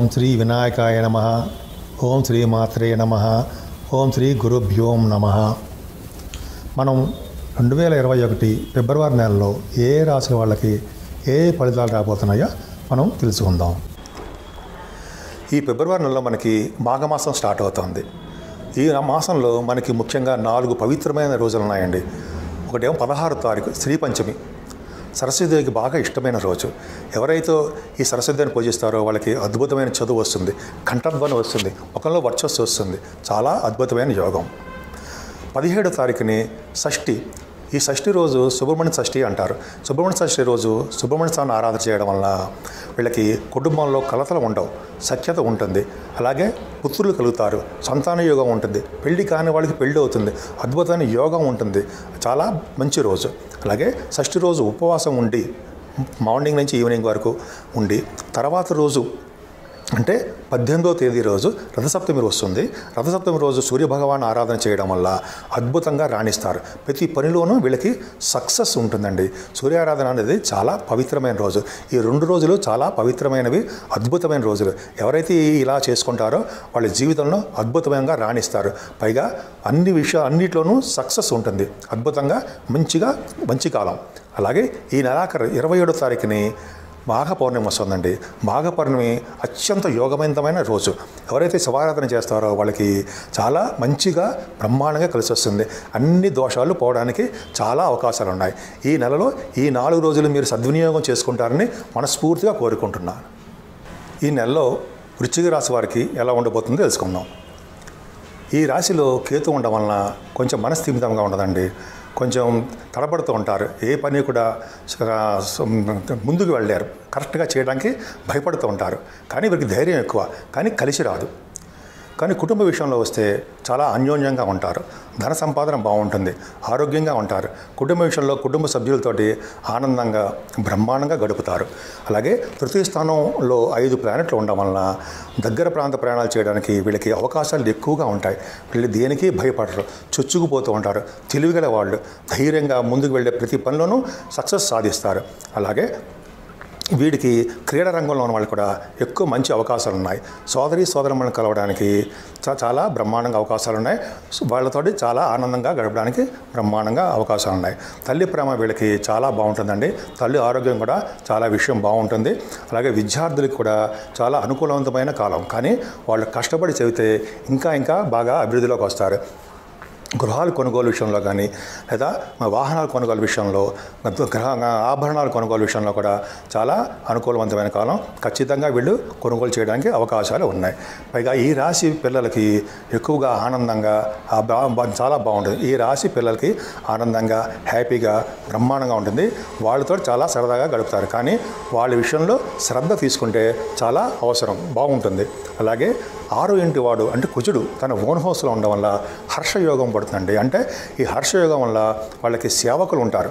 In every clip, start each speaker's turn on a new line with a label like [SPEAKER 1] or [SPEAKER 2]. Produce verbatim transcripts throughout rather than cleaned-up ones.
[SPEAKER 1] ఓం శ్రీ వినాయకాయ నమః. ఓం శ్రీ మాత్రే నమః. ఓం శ్రీ గురుభ్యోం నమః. మనం రెండు వేల ఇరవై ఒకటి ఫిబ్రవరి నెలలో ఏ రాశి వాళ్ళకి ఏ ఫలితాలు రాబోతున్నాయో మనం తెలుసుకుందాం. ఈ ఫిబ్రవరి నెలలో మనకి మాఘమాసం స్టార్ట్ అవుతుంది. ఈ మాసంలో మనకి ముఖ్యంగా నాలుగు పవిత్రమైన రోజులు ఉన్నాయండి. ఒకటేమో పదహారు తారీఖు శ్రీ పంచమి, సరస్వతిదేవికి బాగా ఇష్టమైన రోజు. ఎవరైతే ఈ సరస్వతిదేవిని పూజిస్తారో వాళ్ళకి అద్భుతమైన చదువు వస్తుంది, కంఠధ్వని వస్తుంది, ముఖంలో వర్చస్సు వస్తుంది. చాలా అద్భుతమైన యోగం. పదిహేడో తారీఖుని షష్ఠి. ఈ షష్ఠి రోజు సుబ్రహ్మణ్య షష్ఠి అంటారు. సుబ్రహ్మణ్య షష్ఠి రోజు సుబ్రహ్మణ్య స్వామిని ఆరాధన చేయడం వల్ల వీళ్ళకి కుటుంబంలో కలతలు ఉండవు, సఖ్యత ఉంటుంది. అలాగే పుత్రులు కలుగుతారు, సంతాన యోగం ఉంటుంది, పెళ్లి కాని వాళ్ళకి పెళ్లి అవుతుంది, అద్భుతమైన యోగం ఉంటుంది. చాలా మంచి రోజు. అలాగే షష్ఠి రోజు ఉపవాసం ఉండి మార్నింగ్ నుంచి ఈవినింగ్ వరకు ఉండి తర్వాత రోజు అంటే పద్దెనిమిదవ తేదీ రోజు రథసప్తమి వస్తుంది. రథసప్తమి రోజు సూర్యభగవాన్ ఆరాధన చేయడం వల్ల అద్భుతంగా రాణిస్తారు. ప్రతి పనిలోనూ వీళ్ళకి సక్సెస్ ఉంటుందండి. సూర్యారాధన అనేది చాలా పవిత్రమైన రోజు. ఈ రెండు రోజులు చాలా పవిత్రమైనవి, అద్భుతమైన రోజులు. ఎవరైతే ఇలా చేసుకుంటారో వాళ్ళ జీవితంలో అద్భుతంగా రాణిస్తారు. పైగా అన్ని విషయాలు అన్నిట్లోనూ సక్సెస్ ఉంటుంది. అద్భుతంగా మంచిగా మంచి కాలం. అలాగే ఈ నెలాఖరు ఇరవై ఏడో తారీఖుని మాఘ పౌర్ణమి వస్తుందండి. మాఘ పౌర్ణమి అత్యంత యోగవంతమైన రోజు. ఎవరైతే శివారాధన చేస్తారో వాళ్ళకి చాలా మంచిగా బ్రహ్మాండంగా కలిసి వస్తుంది. అన్ని దోషాలు పోవడానికి చాలా అవకాశాలు ఉన్నాయి. ఈ నెలలో ఈ నాలుగు రోజులు మీరు సద్వినియోగం చేసుకుంటారని మనస్ఫూర్తిగా కోరుకుంటున్నాను. ఈ నెలలో వృశ్చిక రాశి వారికి ఎలా ఉండబోతుందో తెలుసుకుందాం. ఈ రాశిలో కేతు ఉండడం వలన కొంచెం మనస్థిమితంగా ఉండదండి. కొంచెం తడబడుతూ ఉంటారు. ఏ పని కూడా ముందుకు వెళ్ళారు, కరెక్ట్గా చేయడానికి భయపడుతూ ఉంటారు. కానీ వీరికి ధైర్యం ఎక్కువ, కానీ కలిసి రాదు. కానీ కుటుంబ విషయంలో వస్తే చాలా అన్యోన్యంగా ఉంటారు. ధన సంపాదన బాగుంటుంది, ఆరోగ్యంగా ఉంటారు. కుటుంబ విషయంలో కుటుంబ సభ్యులతోటి ఆనందంగా బ్రహ్మాండంగా గడుపుతారు. అలాగే తృతీయ స్థానంలో ఐదు ప్లానెట్లు ఉండడం వలన దగ్గర ప్రాంత ప్రయాణాలు చేయడానికి వీళ్ళకి అవకాశాలు ఎక్కువగా ఉంటాయి. వీళ్ళు దేనికి భయపడరు, చొచ్చుకుపోతూ ఉంటారు. తెలివిగల వాళ్ళు ధైర్యంగా ముందుకు వెళ్ళే ప్రతి పనిలోనూ సక్సెస్ సాధిస్తారు. అలాగే వీడికి క్రీడా రంగంలో ఉన్న వాళ్ళు కూడా ఎక్కువ మంచి అవకాశాలు ఉన్నాయి. సోదరి సోదరులను కలవడానికి చాలా బ్రహ్మాండంగా అవకాశాలు ఉన్నాయి. వాళ్ళతోటి చాలా ఆనందంగా గడపడానికి బ్రహ్మాండంగా అవకాశాలు ఉన్నాయి. తల్లి ప్రేమ వీళ్ళకి చాలా బాగుంటుందండి. తల్లి ఆరోగ్యం కూడా చాలా విషయం బాగుంటుంది. అలాగే విద్యార్థులకు కూడా చాలా అనుకూలవంతమైన కాలం. కానీ వాళ్ళు కష్టపడి చదివితే ఇంకా ఇంకా బాగా అభివృద్ధిలోకి వస్తారు. గృహాలు కొనుగోలు విషయంలో కానీ లేదా వాహనాల కొనుగోలు విషయంలో, గ్రహ ఆభరణాల కొనుగోలు విషయంలో కూడా చాలా అనుకూలవంతమైన కాలం. ఖచ్చితంగా వీళ్ళు కొనుగోలు చేయడానికి అవకాశాలు ఉన్నాయి. పైగా ఈ రాశి పిల్లలకి ఎక్కువగా ఆనందంగా చాలా బాగుంటుంది. ఈ రాశి పిల్లలకి ఆనందంగా హ్యాపీగా బ్రహ్మాండంగా ఉంటుంది. వాళ్ళతో చాలా సరదాగా గడుపుతారు. కానీ వాళ్ళ విషయంలో శ్రద్ధ తీసుకుంటే చాలా అవసరం, బాగుంటుంది. అలాగే ఆరో ఇంటి వాడు అంటే కుజుడు తన ఓన్ హౌస్లో ఉండడం వల్ల హర్షయోగం పడుతుందండి. అంటే ఈ హర్షయోగం వల్ల వాళ్ళకి సేవకులు ఉంటారు.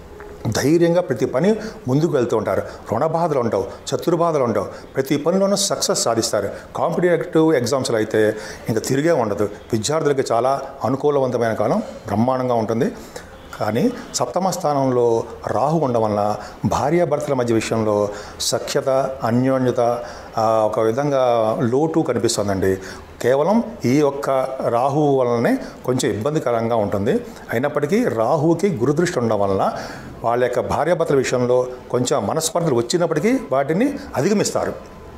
[SPEAKER 1] ధైర్యంగా ప్రతి పని ముందుకు వెళ్తూ ఉంటారు. రుణ బాధలు ఉండవు, శత్రు బాధలు ఉండవు. ప్రతి పనిలోనూ సక్సెస్ సాధిస్తారు. కాంపిటేటివ్ ఎగ్జామ్స్లో అయితే ఇంకా తిరిగే ఉండదు. విద్యార్థులకి చాలా అనుకూలవంతమైన కాలం, బ్రహ్మాండంగా ఉంటుంది. కానీ సప్తమ స్థానంలో రాహు ఉండడం వలన భార్యాభర్తల మధ్య విషయంలో సఖ్యత, అన్యోన్యత ఒక విధంగా లోటు కనిపిస్తుందండి. కేవలం ఈ ఒక్క రాహువు వలనే కొంచెం ఇబ్బందికరంగా ఉంటుంది. అయినప్పటికీ రాహువుకి గురుదృష్టి ఉండడం వలన వాళ్ళ యొక్క భార్యాభర్తల విషయంలో కొంచెం మనస్పర్ధలు వచ్చినప్పటికీ వాటిని అధిగమిస్తారు.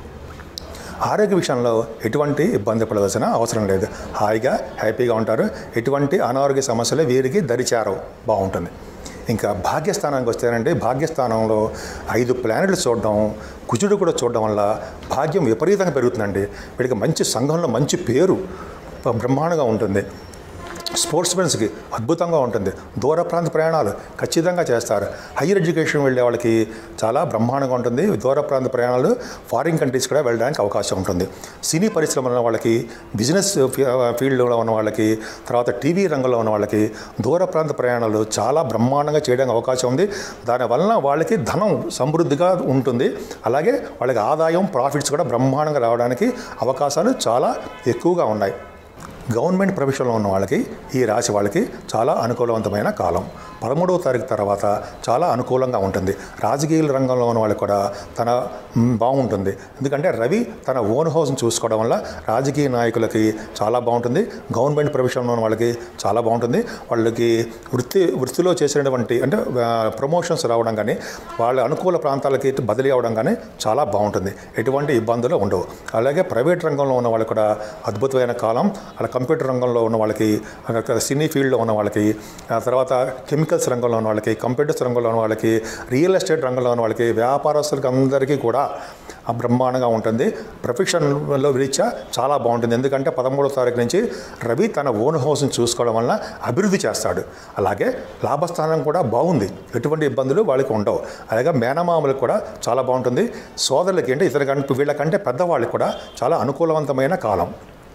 [SPEAKER 1] ఆరోగ్య విషయంలో ఎటువంటి ఇబ్బంది పడవలసిన అవసరం లేదు. హాయిగా హ్యాపీగా ఉంటారు. ఎటువంటి అనారోగ్య సమస్యలు వీరికి దరిచేరవు, బాగుంటుంది. ఇంకా భాగ్యస్థానానికి వస్తేనంటే భాగ్యస్థానంలో ఐదు ప్లానెట్లు చూడడం, కుజుడు కూడా చూడడం వల్ల భాగ్యం విపరీతంగా పెరుగుతుందండి. వీడికి మంచి సంఘంలో మంచి పేరు బ్రహ్మాండంగా ఉంటుంది. స్పోర్ట్స్ మెన్స్కి అద్భుతంగా ఉంటుంది. దూర ప్రాంత ప్రయాణాలు ఖచ్చితంగా చేస్తారు. హైయర్ ఎడ్యుకేషన్ వెళ్ళే వాళ్ళకి చాలా బ్రహ్మాండంగా ఉంటుంది. దూర ప్రాంత ప్రయాణాలు ఫారిన్ కంట్రీస్ కూడా వెళ్ళడానికి అవకాశం ఉంటుంది. సినీ పరిశ్రమలో ఉన్న వాళ్ళకి, బిజినెస్ ఫీల్డ్లో ఉన్న వాళ్ళకి, తర్వాత టీవీ రంగంలో ఉన్న వాళ్ళకి దూర ప్రాంత ప్రయాణాలు చాలా బ్రహ్మాండంగా చేయడానికి అవకాశం ఉంది. దానివలన వాళ్ళకి ధనం సమృద్ధిగా ఉంటుంది. అలాగే వాళ్ళకి ఆదాయం, ప్రాఫిట్స్ కూడా బ్రహ్మాండంగా రావడానికి అవకాశాలు చాలా ఎక్కువగా ఉన్నాయి. గవర్నమెంట్ ప్రొఫెషన్లో ఉన్న వాళ్ళకి ఈ రాశి వాళ్ళకి చాలా అనుకూలవంతమైన కాలం. పదమూడవ తారీఖు తర్వాత చాలా అనుకూలంగా ఉంటుంది. రాజకీయ రంగంలో ఉన్న వాళ్ళకి కూడా తన బాగుంటుంది. ఎందుకంటే రవి తన ఓన్ హౌస్ని చూసుకోవడం వల్ల రాజకీయ నాయకులకి చాలా బాగుంటుంది. గవర్నమెంట్ ప్రొఫెషన్లో ఉన్న వాళ్ళకి చాలా బాగుంటుంది. వాళ్ళకి వృత్తి వృత్తిలో చేసినటువంటి అంటే ప్రమోషన్స్ రావడం కానీ వాళ్ళ అనుకూల ప్రాంతాలకి బదిలీ అవ్వడం కానీ చాలా బాగుంటుంది. ఎటువంటి ఇబ్బందులు ఉండవు. అలాగే ప్రైవేట్ రంగంలో ఉన్న వాళ్ళకి కూడా అద్భుతమైన కాలం. అలా కంప్యూటర్ రంగంలో ఉన్న వాళ్ళకి, సినీ ఫీల్డ్లో ఉన్న వాళ్ళకి, తర్వాత కెమికల్స్ రంగంలో ఉన్న వాళ్ళకి, కంప్యూటర్స్ రంగంలో ఉన్న వాళ్ళకి, రియల్ ఎస్టేట్ రంగంలో ఉన్న వాళ్ళకి, వ్యాపారస్తులకి అందరికీ కూడా బ్రహ్మాండంగా ఉంటుంది. ప్రొఫెషన్లో రీత్యా చాలా బాగుంటుంది. ఎందుకంటే పదమూడవ తారీఖు నుంచి రవి తన ఓన్ హౌస్ని చూసుకోవడం వల్ల అభివృద్ధి చేస్తాడు. అలాగే లాభస్థానం కూడా బాగుంది. ఎటువంటి ఇబ్బందులు వాళ్ళకి ఉండవు. అలాగే మేనమామలకు కూడా చాలా బాగుంటుంది. సోదరులకి అంటే ఇతర కంటే వీళ్ళకంటే పెద్దవాళ్ళకి కూడా చాలా అనుకూలవంతమైన కాలం.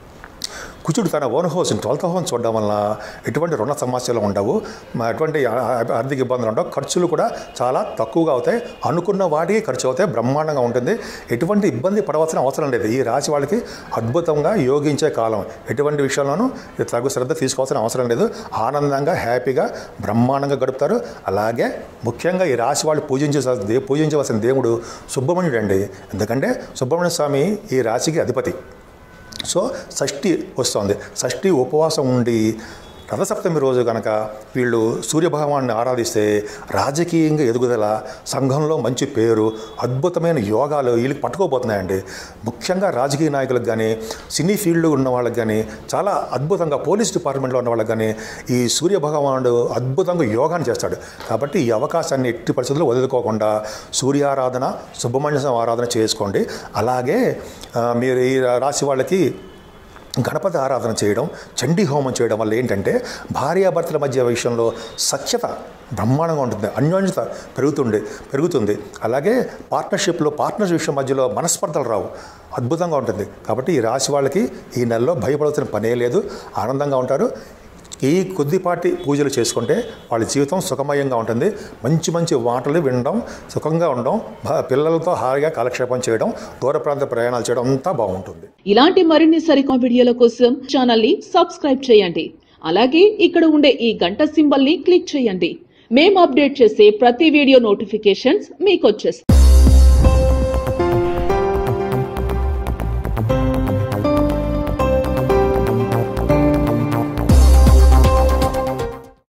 [SPEAKER 1] కుజుడు తన ఓన్ హౌస్ ట్వెల్త్ హౌస్ చూడడం వల్ల ఎటువంటి రుణ సమస్యలు ఉండవు, ఎటువంటి ఆర్థిక ఇబ్బందులు ఉండవు. ఖర్చులు కూడా చాలా తక్కువగా అవుతాయి. అనుకున్న వాటికి ఖర్చు అవుతాయి. బ్రహ్మాండంగా ఉంటుంది. ఎటువంటి ఇబ్బంది పడవలసిన అవసరం లేదు. ఈ రాశి వాళ్ళకి అద్భుతంగా యోగించే కాలం. ఎటువంటి విషయంలోనూ తగు శ్రద్ధ తీసుకోవాల్సిన అవసరం లేదు. ఆనందంగా హ్యాపీగా బ్రహ్మాండంగా గడుపుతారు. అలాగే ముఖ్యంగా ఈ రాశి వాళ్ళు పూజించే పూజించవలసిన దేవుడు సుబ్రహ్మణ్యుడు అండి. ఎందుకంటే సుబ్రహ్మణ్య స్వామి ఈ రాశికి అధిపతి. సో షష్ఠి వస్తుంది. షష్ఠి ఉపవాసం ఉండి రథసప్తమి రోజు కనుక వీళ్ళు సూర్యభగవాన్ని ఆరాధిస్తే రాజకీయంగా ఎదుగుదల, సంఘంలో మంచి పేరు, అద్భుతమైన యోగాలు వీళ్ళకి పట్టుకోబోతున్నాయండి. ముఖ్యంగా రాజకీయ నాయకులకు కానీ, సినీ ఫీల్డ్లో ఉన్న వాళ్ళకి కానీ, చాలా అద్భుతంగా పోలీస్ డిపార్ట్మెంట్లో ఉన్న వాళ్ళకి కానీ ఈ సూర్యభగవానుడు అద్భుతంగా యోగాన్ని చేస్తాడు. కాబట్టి ఈ అవకాశాన్ని ఎట్టి పరిస్థితుల్లో వదులుకోకుండా సూర్యారాధన, సుబ్రహ్మణ్య స్వామి ఆరాధన చేసుకోండి. అలాగే మీరు ఈ రాశి వాళ్ళకి గణపతి ఆరాధన చేయడం, చండీ హోమం చేయడం వల్ల ఏంటంటే భార్యాభర్తల మధ్య విషయంలో సఖ్యత బ్రహ్మాండంగా ఉంటుంది. అన్యోన్యత పెరుగుతుంది పెరుగుతుంది అలాగే పార్ట్నర్షిప్లో పార్ట్నర్స్ విషయం మధ్యలో మనస్పర్ధలు రావు. అద్భుతంగా ఉంటుంది. కాబట్టి ఈ రాశి వాళ్ళకి ఈ నెలలో భయపడాల్సిన పనే లేదు. ఆనందంగా ఉంటారు. ఈ కొద్దిపాటి పూజలు చేసుకుంటే వాళ్ళ జీవితం సుఖమయంగా ఉంటుంది. మంచి మంచి మాటలు వినడం, సుఖంగా ఉండడం, పిల్లలతో హాయిగా కాలక్షేపం చేయడం, దూర ప్రాంత ప్రయాణాలు చేయడం అంతా బాగుంటుంది.
[SPEAKER 2] ఇలాంటి మరిన్ని సరికొత్త వీడియోల కోసం ఛానల్ ని సబ్స్క్రైబ్ చేయండి. అలాగే ఇక్కడ ఉండే ఈ గంట సింబల్ ని క్లిక్ చేయండి. మేము అప్డేట్ చేసే ప్రతి వీడియో నోటిఫికేషన్స్ మీకు వచ్చేస్తాయి.